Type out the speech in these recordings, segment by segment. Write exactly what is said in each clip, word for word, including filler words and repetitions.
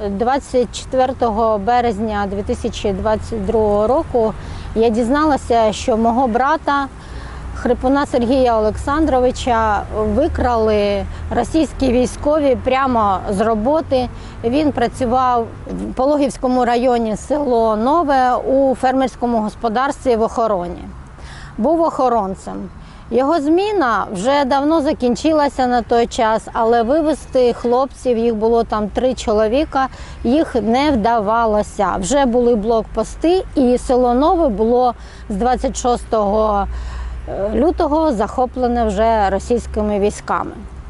двадцять четвертого березня дві тисячі двадцять другого року я дізналася, що мого брата Хрипуна Сергія Олександровича викрали російські військові прямо з роботи. Він працював в Пологівському районі, село Нове, у фермерському господарстві в охороні. Був охоронцем. Його зміна вже давно закінчилася на той час, але вивезти хлопців, їх було там три чоловіка, їх не вдавалося. Вже були блокпости, і село Нове було з двадцять шостого лютого захоплене вже російськими військами.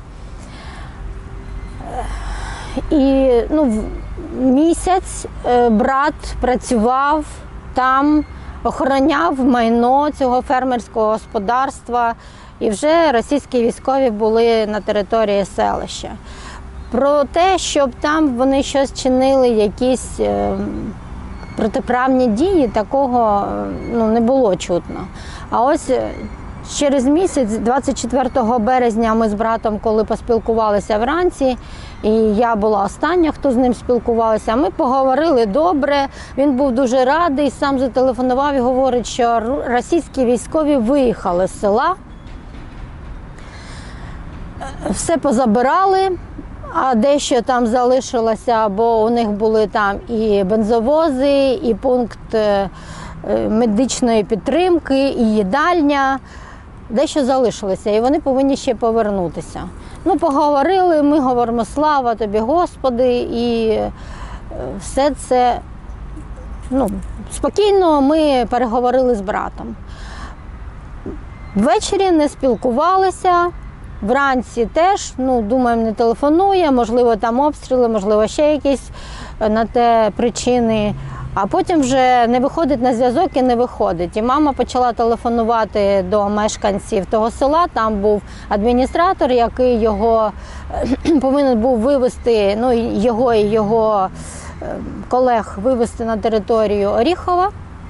І ну, місяць брат працював там, охороняв майно цього фермерського господарства, і вже російські військові були на території селища. Про те, щоб там вони щось чинили, якісь е, протиправні дії, такого ну, не було чутно. А ось через місяць, двадцять четвертого березня, ми з братом, коли поспілкувалися вранці, і я була остання, хто з ним спілкувалася, ми поговорили добре, він був дуже радий, сам зателефонував і говорить, що російські військові виїхали з села, все позабирали, а дещо там залишилося, бо у них були там і бензовози, і пункт медичної підтримки, і їдальня. Дещо залишилося, і вони повинні ще повернутися. Ну, поговорили, ми говоримо, слава тобі, Господи, і все це, ну, спокійно ми переговорили з братом. Ввечері не спілкувалися, вранці теж, ну, думаємо, не телефонує, можливо, там обстріли, можливо, ще якісь на те причини. А потім вже не виходить на зв'язок і не виходить. І мама почала телефонувати до мешканців того села. Там був адміністратор, який його повинен був вивезти, ну, його і його колег вивезти на територію Оріхова.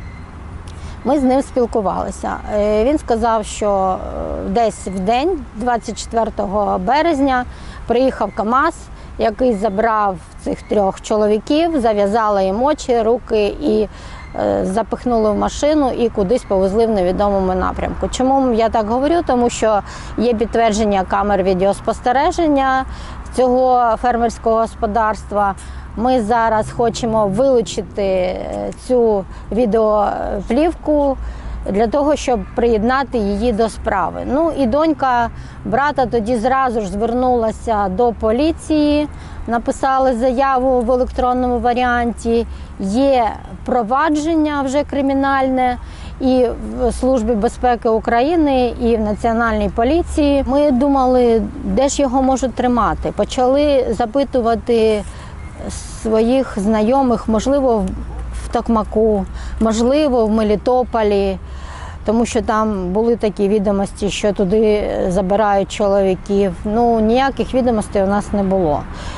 Ми з ним спілкувалися. Він сказав, що десь в день, двадцять четвертого березня, приїхав КАМАЗ, який забрав цих трьох чоловіків, зав'язали їм очі, руки і е, запихнули в машину і кудись повезли в невідомому напрямку. Чому я так говорю? Тому що є підтвердження камер відеоспостереження цього фермерського господарства. Ми зараз хочемо вилучити цю відеоплівку для того, щоб приєднати її до справи. Ну і донька брата тоді зразу ж звернулася до поліції, написали заяву в електронному варіанті, є провадження вже кримінальне і в Службі безпеки України, і в Національній поліції. Ми думали, де ж його можуть тримати. Почали запитувати своїх знайомих, можливо, в Токмаку, можливо, в Мелітополі, тому що там були такі відомості, що туди забирають чоловіків. Ну, ніяких відомостей у нас не було.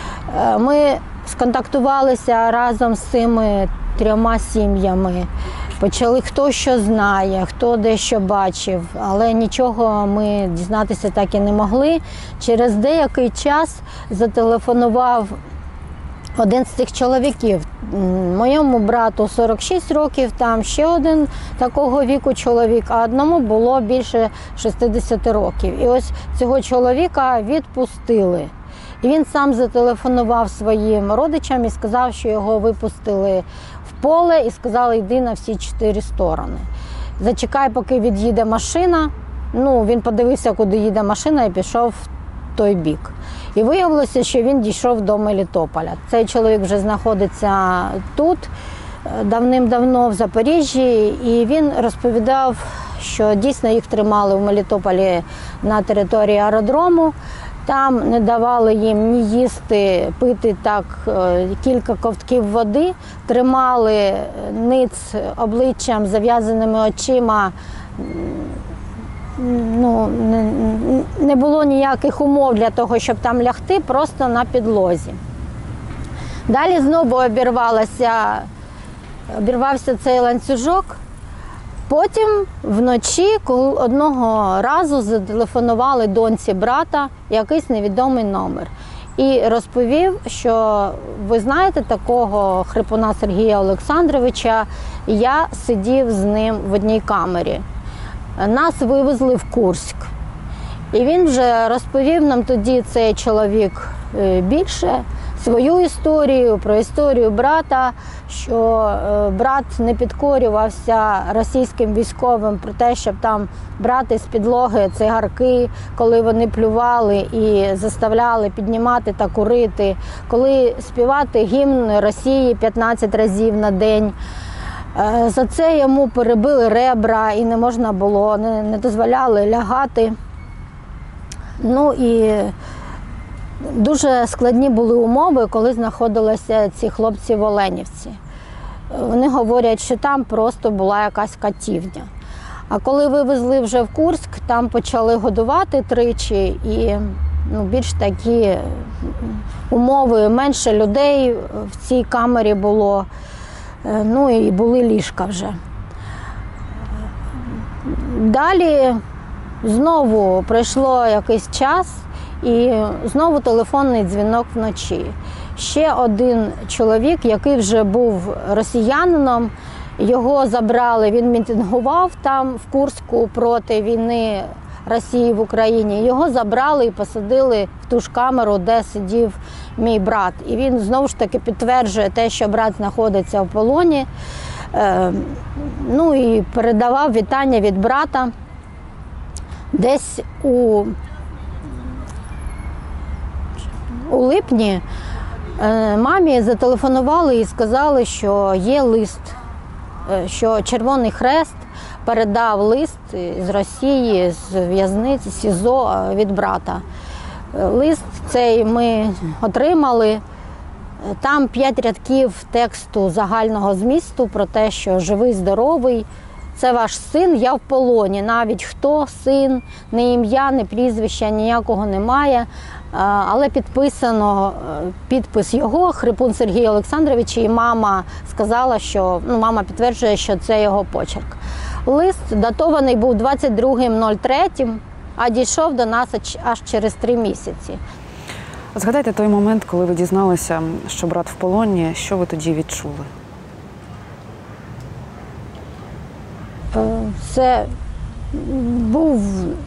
Ми сконтактувалися разом з цими трьома сім'ями, почали, хто що знає, хто дещо бачив, але нічого ми дізнатися так і не могли. Через деякий час зателефонував один з цих чоловіків. Моєму брату сорок шість років, там ще один такого віку чоловік, а одному було більше шістдесят років. І ось цього чоловіка відпустили. І він сам зателефонував своїм родичам і сказав, що його випустили в поле і сказали, йди на всі чотири сторони. Зачекай, поки від'їде машина. Ну, він подивився, куди їде машина, і пішов в той бік. І виявилося, що він дійшов до Мелітополя. Цей чоловік вже знаходиться тут, давним-давно в Запоріжжі, і він розповідав, що дійсно їх тримали в Мелітополі на території аеродрому. Там не давали їм ні їсти, пити так кілька ковтків води, тримали ниць обличчям, зав'язаними очима. Ну, не, не було ніяких умов для того, щоб там лягти, просто на підлозі. Далі знову обірвалося, обірвався цей ланцюжок. Потім вночі, коли одного разу зателефонували доньці брата якийсь невідомий номер. і розповів, що ви знаєте такого хрипуна Сергія Олександровича, я сидів з ним в одній камері. Нас вивезли в Курськ. І він вже розповів нам тоді, цей чоловік, більше свою історію, про історію брата, що брат не підкорювався російським військовим про те, щоб там брати з підлоги цигарки, коли вони плювали і заставляли піднімати та курити, коли співати гімн Росії п'ятнадцять разів на день. За це йому перебили ребра і не можна було, не, не дозволяли лягати. Ну і дуже складні були умови, коли знаходилися ці хлопці в Оленівці. Вони говорять, що там просто була якась катівня. А коли вивезли вже в Курськ, там почали годувати тричі і ну, більш такі умови, менше людей в цій камері було, ну і були ліжка вже. Далі знову пройшло якийсь час, і знову телефонний дзвінок вночі. Ще один чоловік, який вже був росіянином, його забрали, він мітингував там в Курську проти війни Росії в Україні. Його забрали і посадили в ту ж камеру, де сидів мій брат. І він знову ж таки підтверджує те, що брат знаходиться в полоні. Ну і передавав вітання від брата. Десь у, у липні мамі зателефонували і сказали, що є лист, що Червоний Хрест передав лист з Росії, з в'язниці, СІЗО від брата. Лист цей ми отримали. Там п'ять рядків тексту загального змісту про те, що живий, здоровий, це ваш син, я в полоні. Навіть хто син, ні ім'я, ні прізвища, ніякого немає. Але підписано, підпис його, Хрипун Сергій Олександрович, і мама сказала, що, ну, мама підтверджує, що це його почерк. Лист датований був двадцять другого третього, а дійшов до нас аж через три місяці. Згадайте той момент, коли ви дізналися, що брат в полоні, що ви тоді відчули? Це був,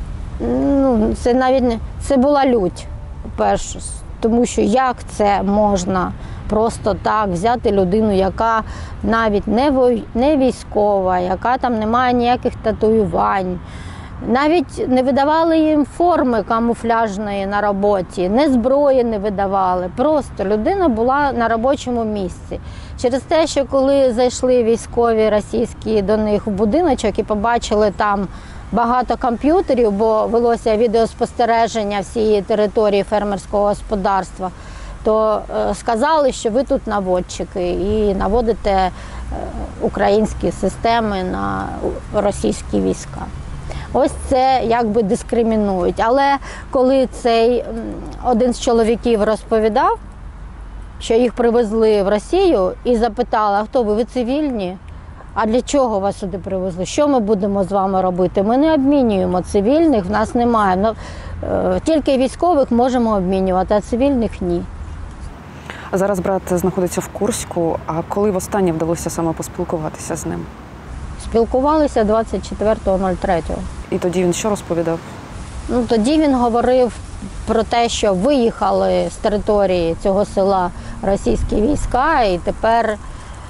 ну, це навіть не, це була лють, перше, тому що як це можна просто так взяти людину, яка навіть не, вой, не військова, яка там не має ніяких татуювань, навіть не видавали їм форми камуфляжної на роботі, не зброї не видавали, просто людина була на робочому місці. Через те, що коли зайшли військові російські до них в будиночок і побачили там багато комп'ютерів, бо велося відеоспостереження всієї території фермерського господарства, то е, сказали, що ви тут наводчики і наводите е, українські системи на російські війська. Ось це якби дискримінують. Але коли цей один з чоловіків розповідав, що їх привезли в Росію і запитали, а хто ви, ви цивільні? А для чого вас сюди привезли? Що ми будемо з вами робити? Ми не обмінюємо цивільних, в нас немає. Ну, е, тільки військових можемо обмінювати, а цивільних – ні. Зараз брат знаходиться в Курську, а коли востаннє вдалося саме поспілкуватися з ним? Спілкувалися двадцять четвертого третього. І тоді він що розповідав? Ну, тоді він говорив про те, що виїхали з території цього села російські війська, і тепер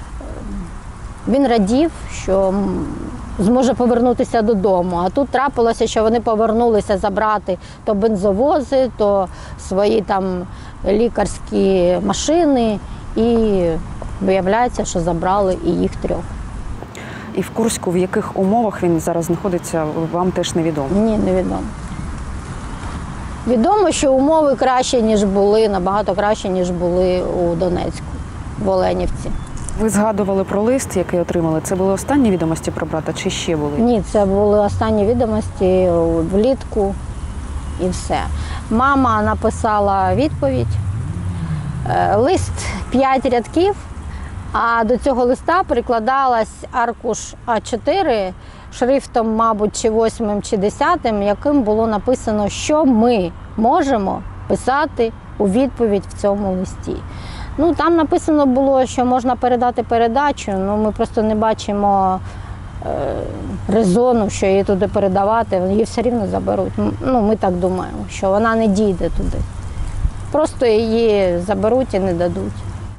він радів, що зможе повернутися додому. А тут трапилося, що вони повернулися забрати то бензовози, то свої там лікарські машини, і виявляється, що забрали і їх трьох. І в Курську, в яких умовах він зараз знаходиться, вам теж невідомо? Ні, невідомо. Відомо, що умови кращі, ніж були, набагато кращі, ніж були у Донецьку, в Оленівці. Ви згадували про лист, який отримали. Це були останні відомості про брата чи ще були? Ні, це були останні відомості влітку і все. Мама написала відповідь. Лист п'ять рядків, а до цього листа прикладалась аркуш а чотири шрифтом, мабуть, чи восьмим, чи десятим, яким було написано, що ми можемо писати у відповідь в цьому листі. Ну, там написано було, що можна передати передачу, але ми просто не бачимо е, резону, що її туди передавати, її все рівно заберуть. Ну, ми так думаємо, що вона не дійде туди. Просто її заберуть і не дадуть.